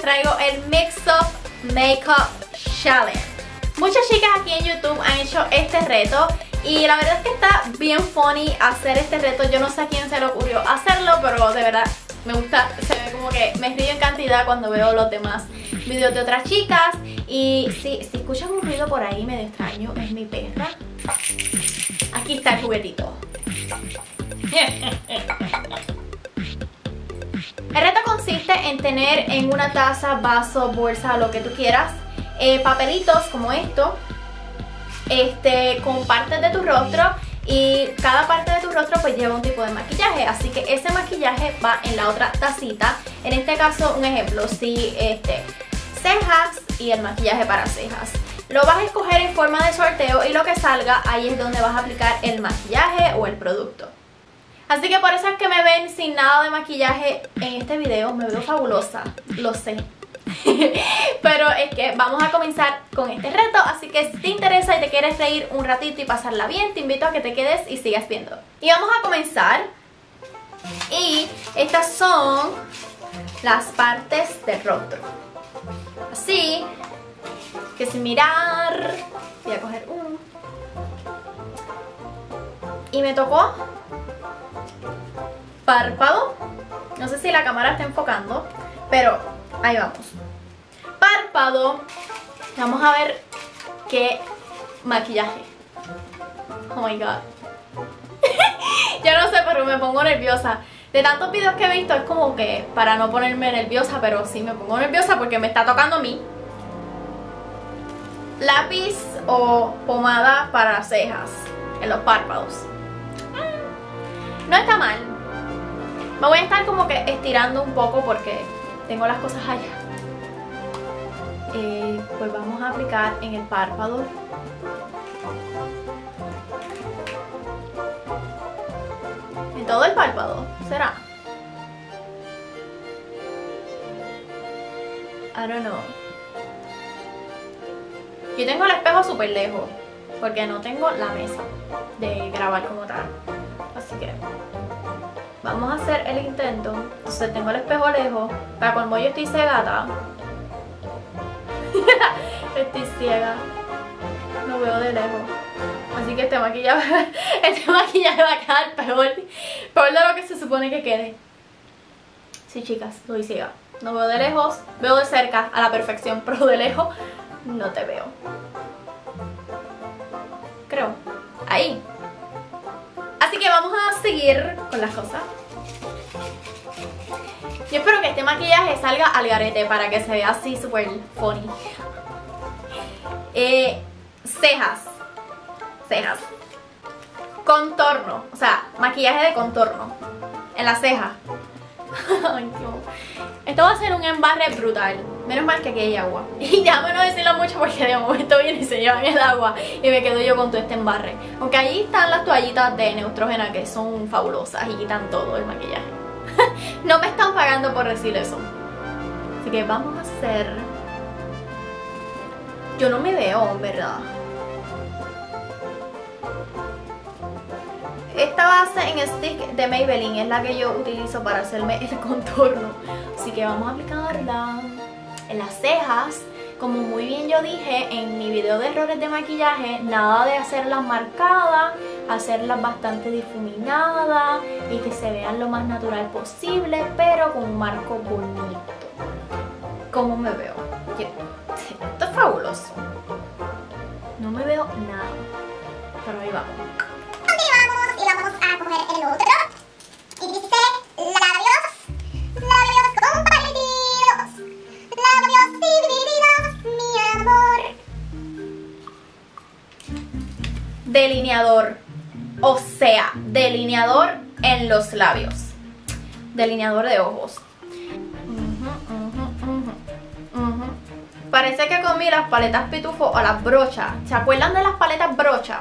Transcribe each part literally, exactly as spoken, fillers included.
traigo el Mix Up Makeup Challenge. Muchas chicas aquí en YouTube han hecho este reto y la verdad es que está bien funny hacer este reto. Yo no sé a quién se le ocurrió hacerlo, pero de verdad me gusta, se ve como que me río en cantidad cuando veo los demás videos de otras chicas. Y si, si escuchan un ruido por ahí medio extraño, es mi perra. Aquí está el juguetito. El reto consiste en tener en una taza, vaso, bolsa, lo que tú quieras, eh, papelitos como esto, este, con partes de tu rostro, y cada parte de tu rostro pues lleva un tipo de maquillaje, así que ese maquillaje va en la otra tacita. En este caso, un ejemplo, si este, cejas y el maquillaje para cejas. Lo vas a escoger en forma de sorteo y lo que salga, ahí es donde vas a aplicar el maquillaje o el producto. Así que por eso es que me ven sin nada de maquillaje en este video. Me veo fabulosa, lo sé. Pero es que vamos a comenzar con este reto. Así que si te interesa y te quieres reír un ratito y pasarla bien, te invito a que te quedes y sigas viendo. Y vamos a comenzar. Y estas son las partes del rostro. Así que sin mirar, voy a coger uno. Y me tocó párpado. No sé si la cámara está enfocando, pero ahí vamos. Párpado. Vamos a ver qué maquillaje. Oh my god. Yo no sé, pero me pongo nerviosa. De tantos videos que he visto es como que para no ponerme nerviosa, pero sí me pongo nerviosa porque me está tocando a mí. Lápiz o pomada para cejas en los párpados. No está mal. Me voy a estar como que estirando un poco porque tengo las cosas allá. Eh, pues vamos a aplicar en el párpado. En todo el párpado, ¿será? I don't know. Yo tengo el espejo súper lejos porque no tengo la mesa de grabar como tal. Así que vamos a hacer el intento. Entonces tengo el espejo lejos. Para colmo yo estoy cegata. Estoy ciega. No veo de lejos. Así que este maquillaje, este maquillaje va a quedar peor, peor de lo que se supone que quede. Sí, chicas, estoy ciega. No veo de lejos, veo de cerca a la perfección, pero de lejos no te veo. Creo. Ahí. Así que vamos a seguir con las cosas. Yo espero que este maquillaje salga al garete para que se vea así súper funny. Eh, cejas. Cejas. Contorno. O sea, maquillaje de contorno. En la ceja. Ay, Dios. Esto va a ser un embarre brutal. Menos mal que aquí hay agua. Y ya me no decirlo mucho porque de momento viene y se llevan el agua y me quedo yo con todo este embarre. Aunque ahí están las toallitas de Neutrogena que son fabulosas y quitan todo el maquillaje. No me están pagando por decir eso. Así que vamos a hacer... Yo no me veo, en verdad. Esta base en stick de Maybelline es la que yo utilizo para hacerme el contorno. Así que vamos a aplicarla en las cejas. Como muy bien yo dije en mi video de errores de maquillaje, nada de hacerlas marcadas, hacerlas bastante difuminadas y que se vean lo más natural posible, pero con un marco bonito. ¿Cómo me veo? Esto es fabuloso. No me veo nada, pero ahí vamos. Y vamos a coger el otro. Y dice labios, labios compartidos, labios divididos, mi amor. Delineador. O sea, delineador en los labios. Delineador de ojos. Uh-huh, uh-huh, uh-huh, uh-huh. Parece que comí las paletas pitufo o las brochas. ¿Se acuerdan de las paletas brochas?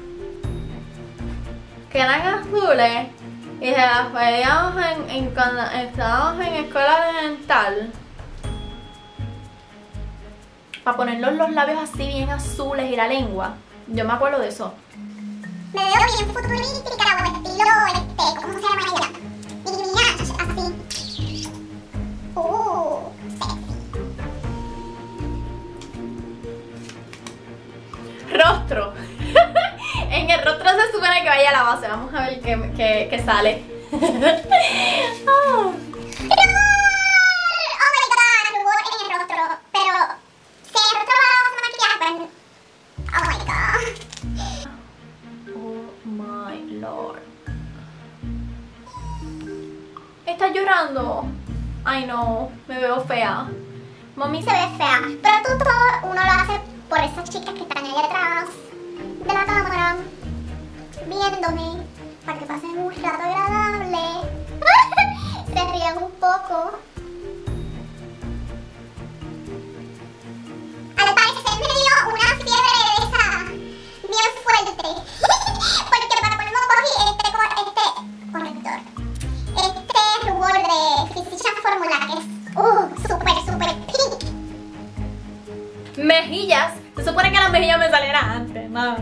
Que eran azules y se las veíamos en, en, cuando estábamos en escuela elemental, para ponerlos los labios así bien azules y la lengua. Yo me acuerdo de eso. Me veo bien futurística o estilo, este, ¿cómo se llama ella? Minaj, así. Uh, sexy. de que vaya a la base. Vamos a ver qué, qué, qué sale. Oh. Oh my god, rubor en el rostro. Pero si el rostro lo hace maquillaje, pues. Oh my god. Oh my lord. ¿Estás llorando? Ay no, me veo fea. Mami Se ve fea. Pero tú todo uno lo hace por esas chicas que están ahí detrás de la cámara viéndome para que pasen un rato agradable. Se rían un poco. Al parecer me dio una fiebre de esa bien fuerte. Porque para ponerme cogí este, co- este corrector. Este rubor de Physician Formula que es uh, súper, súper pink. mejillas. Se supone que las mejillas me salieran antes, no.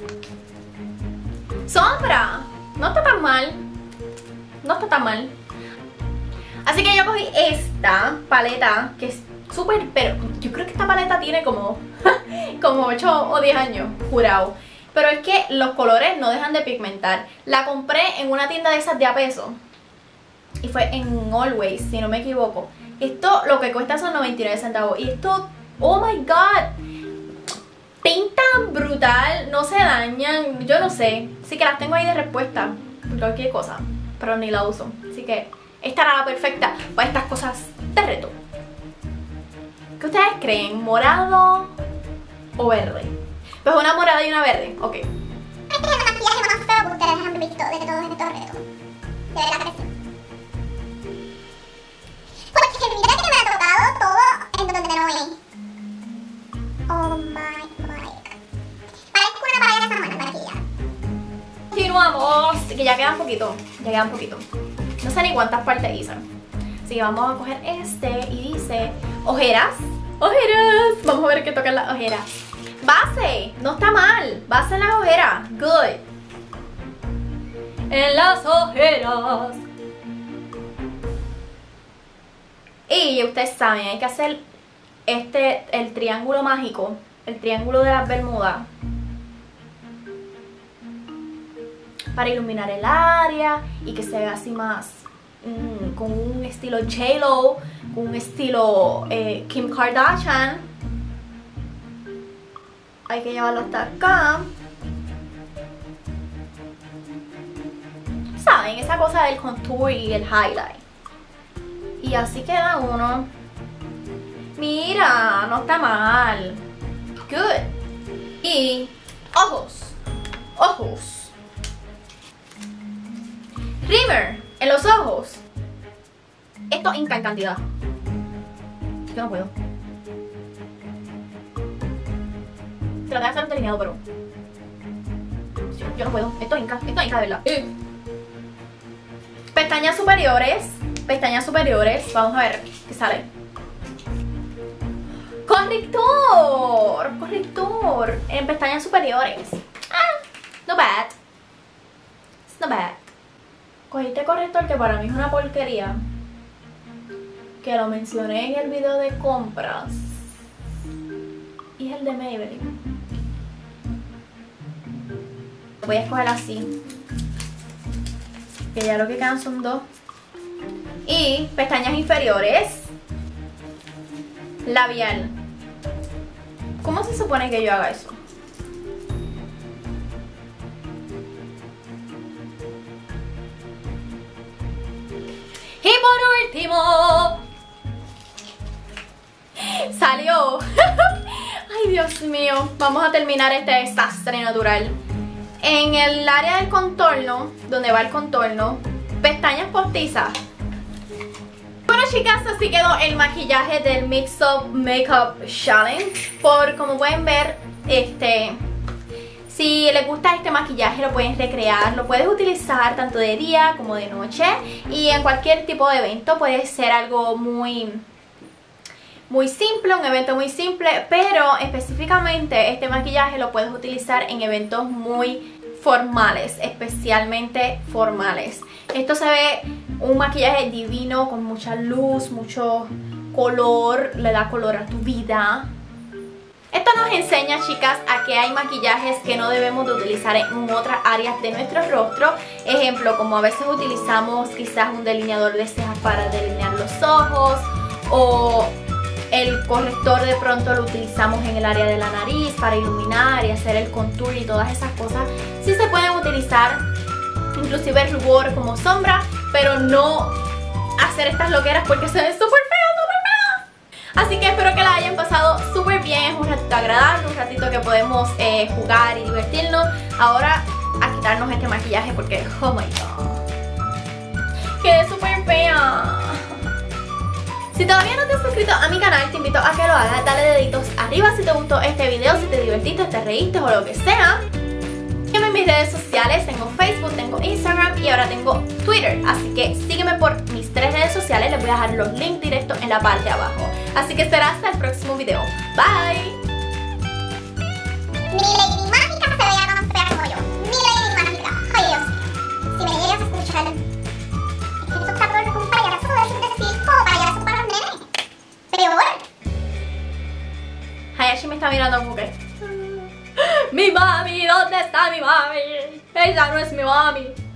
Sombra. No está tan mal. No está tan mal. Así que yo cogí esta paleta que es súper, pero yo creo que esta paleta tiene como como ocho o diez años, jurado. Pero es que los colores no dejan de pigmentar. La compré en una tienda de esas de a peso. Y fue en Always, si no me equivoco. Esto lo que cuesta son noventa y nueve centavos. Y esto, oh my god, pintan brutal, no se dañan. Yo no sé, sí que las tengo ahí de respuesta por cualquier cosa, pero ni la uso. Así que esta era la perfecta para estas cosas de reto. ¿Qué ustedes creen? ¿Morado o verde? Pues una morada y una verde, ok. Este es el maquillaje más feo que ustedes han visto de todos estos retos. De verdad que sí. Porque mira que me ha tocado todo en donde no es. Oh my god. Parece una pared de San Juan, maquilla. Continuamos, que ya queda un poquito, ya queda un poquito. No sé ni cuántas partes hice. Así que vamos a coger este y dice ojeras, ojeras. Vamos a ver qué tocan las ojeras. Base, no está mal. Base en las ojeras, good. En las ojeras. Y ustedes saben, hay que hacer este, el triángulo mágico, el triángulo de las Bermudas, para iluminar el área y que se vea así más mmm, con un estilo J Lo, con un estilo eh, Kim Kardashian. Hay que llevarlo hasta acá. ¿Saben? Esa cosa del contour y el highlight. Y así queda uno. Mira, no está mal. Good. Y ojos. Ojos. Rimmer en los ojos. Esto inca en cantidad. Yo no puedo. Traté de hacer un delineado, pero yo, yo no puedo. Esto inca. Esto inca de verdad. Eh. Pestañas superiores. Pestañas superiores. Vamos a ver qué sale. Corrector. Corrector. En pestañas superiores. Ah, no bad. It's not bad. Cogí este corrector que para mí es una porquería. Que lo mencioné en el video de compras. Y es el de Maybelline. Voy a escoger así. Que ya lo que quedan son dos. Y pestañas inferiores. Labial. ¿Cómo se supone que yo haga eso? Y por último salió. Ay, Dios mío. Vamos a terminar este desastre natural. En el área del contorno, donde va el contorno, pestañas postizas. Bueno, chicas, así quedó el maquillaje del Mix Up Makeup Challenge. Por como pueden ver, este, si les gusta este maquillaje lo pueden recrear, lo puedes utilizar tanto de día como de noche y en cualquier tipo de evento. Puede ser algo muy muy simple, un evento muy simple, pero específicamente este maquillaje lo puedes utilizar en eventos muy formales, especialmente formales. Esto se ve un maquillaje divino con mucha luz, mucho color, le da color a tu vida. Esto nos enseña, chicas, a que hay maquillajes que no debemos de utilizar en otras áreas de nuestro rostro. Ejemplo, como a veces utilizamos quizás un delineador de cejas para delinear los ojos, o el corrector de pronto lo utilizamos en el área de la nariz para iluminar y hacer el contour y todas esas cosas. Sí se pueden utilizar, inclusive el rubor como sombra, pero no hacer estas loqueras porque se ven súper feos, súper feos. Así que espero que la hayan pasado súper bien. Es un ratito agradable, un ratito que podemos eh, jugar y divertirnos. Ahora a quitarnos este maquillaje porque, oh my god, quedé súper fea. Si todavía no te has suscrito a mi canal, te invito a que lo hagas. Dale deditos arriba si te gustó este video, si te divertiste, te reíste o lo que sea. Sígueme en mis redes sociales, tengo Facebook, tengo Instagram y ahora tengo Twitter. Así que sígueme por mis tres redes sociales, les voy a dejar los links directos en la parte de abajo. Así que será hasta el próximo video. Bye. Mi Lady Mágica se veía tan fea como yo. Mi Lady Mágica. Ay, Dios mío. Si me llegas a escuchar, es que esto está peor que un payaso de decir como payaso para los nenes. Peor. Hayashi me está mirando como que... Mi mami, ¿dónde está mi mami? Ella no es mi mami.